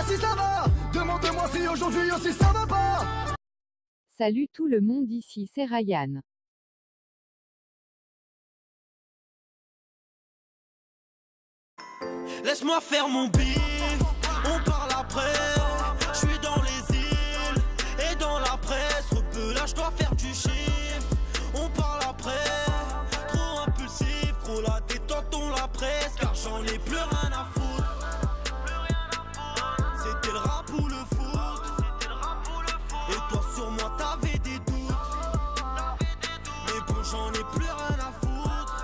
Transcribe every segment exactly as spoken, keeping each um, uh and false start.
Demande-moi si ça va. Demande-moi si aujourd'hui aussi ça va pas. Salut tout le monde, ici c'est Ryan. Laisse-moi faire mon bif, on parle après. Je suis dans les îles et dans la presse. Repeux là, je dois faire du chiffre. On parle après, trop impulsif, trop la détente, on la presse. Car j'en ai plus rien à foutre. C'était le rap ou le foot. Et toi sur moi t'avais des doutes. Mais bon, j'en ai plus rien à foutre.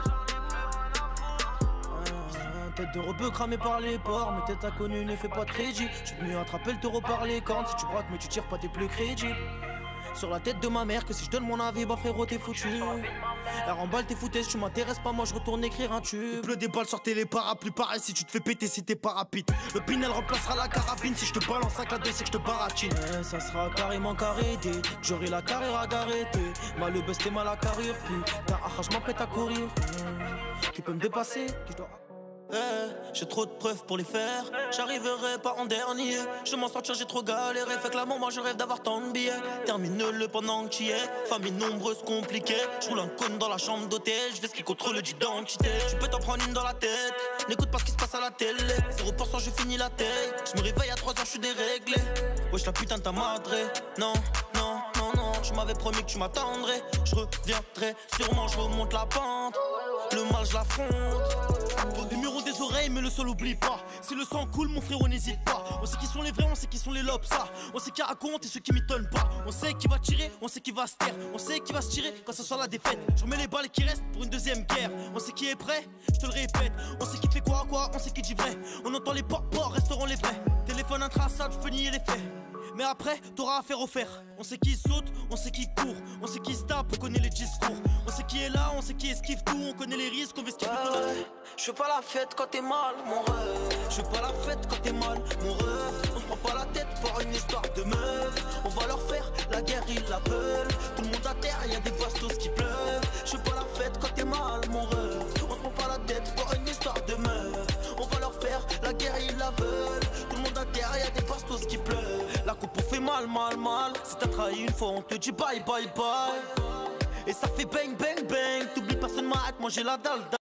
Tête de rebeu cramé par les porcs, mais tête inconnue ne fait pas de crédit. Tu peux mieux attraper le taureau par les cornes. Si tu braques mais tu tires pas, t'es plus crédible. Sur la tête de ma mère, que si je donne mon avis, bah frérot t'es foutu. Elle remballe tes foutaises, tu m'intéresses pas, moi je retourne écrire un tube. Il pleut des balles, sortez les parapluies, pareil si tu te fais péter si t'es pas rapide. Le Pinel remplacera la carabine, si je te balance un cadeau c'est que je te baratine. Eh, ça sera carrément carrété, j'aurai la carrière à gareter. Mal le best et mal à carrure, puis t'as ah, je m'apprête à courir. Mmh. Tu peux me dépasser, tu dois... Eh, j'ai trop de preuves pour les faire. J'arriverai pas en dernier. Je m'en sortir, j'ai trop galéré. Fait que là, moi, je rêve d'avoir tant de billets. Termine-le pendant que tu y es. Famille nombreuse, compliquée. Je roule un cône dans la chambre d'hôtel. Je fais ce qui contrôle l'identité. Tu peux t'en prendre une dans la tête. N'écoute pas ce qui se passe à la télé. zéro pour cent, je finis la tête. Je me réveille à trois heures, je suis déréglé. Wesh, la putain de ta madré. Non, non, non, non. Je m'avais promis que tu m'attendrais. Je reviendrai, sûrement, je remonte la pente. Le mal, je l'affronte. Les murs ont des oreilles, mais le sol oublie pas. Si le sang coule, mon frérot, n'hésite pas. On sait qui sont les vrais, on sait qui sont les lobes, ça. On sait qui raconte et ceux qui m'étonnent pas. On sait qui va tirer, on sait qui va se taire. On sait qui va se tirer quand ce sera la défaite. Je remets les balles qui restent pour une deuxième guerre. On sait qui est prêt, je te le répète. On sait qui fait quoi, quoi, on sait qui dit vrai. On entend les ports, ports, resteront les vrais. Téléphone intraçable, je peux nier les faits. Mais après, t'auras affaire au fer. On sait qui saute, on sait qui court. On sait qui se tape, on connaît les discours. On sait qui est là, on sait qui esquive tout. On connaît les risques, on veut esquiver tout. Ouais, je fais pas la fête quand t'es mal, mon rêve. Je fais pas la fête quand t'es mal, mon rêve. On se prend pas la tête pour une histoire de meuf. On va leur faire la guerre, ils la veulent. Tout le monde à terre, y'a des bastos qui pleuvent. Je fais pas la fête quand t'es mal, mon rêve. On se prend pas la tête pour une histoire de meuf. On va leur faire la guerre, ils la veulent. Tout le monde à terre, y'a des bastos qui pleuvent. La coupe on fait mal, mal, mal. Si t'as trahi une fois, on te dit bye, bye, bye. Et ça fait bang, bang, bang. T'oublies personne m'arrête, moi j'ai la dalle.